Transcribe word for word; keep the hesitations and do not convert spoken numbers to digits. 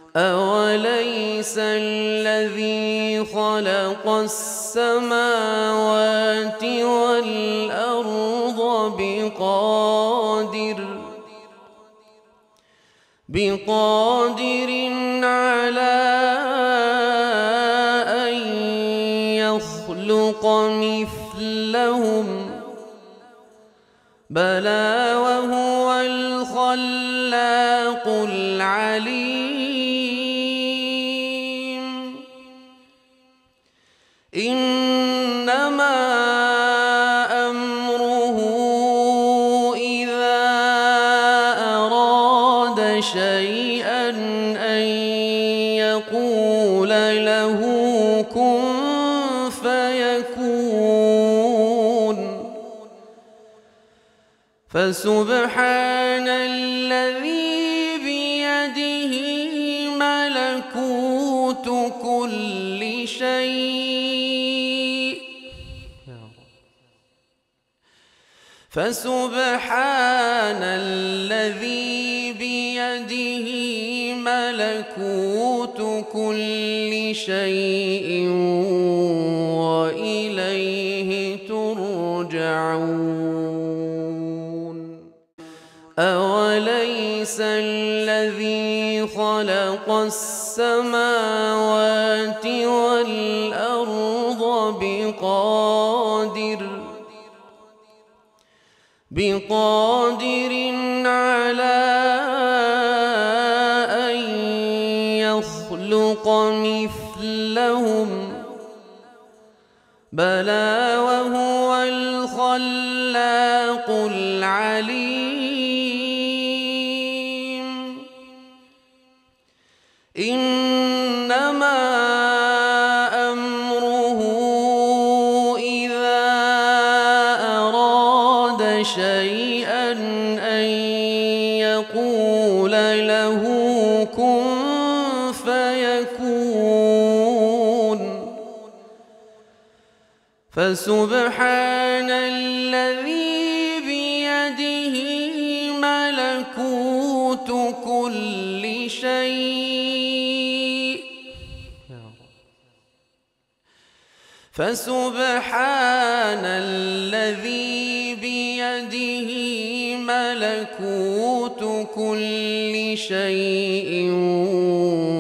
أوليس الذي خلق السماوات والأرض بقادر بقادر على أن يخلق مثلهم بلى وهو الخلاق العليم إنما أمره إذا أراد شيئا أن يقول له كن فيكون فسبحان الذي بيده ملكوت كل شيء فسبحان الذي بيده ملكوت كل شيء وإليه ترجعون أوليس الذي خلق السماوات والأرض بقادر بقادر على أن يخلق مثلهم بلى وهو الخلاق العليم إنما أمره إذا أراد شيئا أن يقول له كن فيكون فسبحان الذي بيده ملكوت كل شيء فسبحان الذي بيده ملكوت كل شيء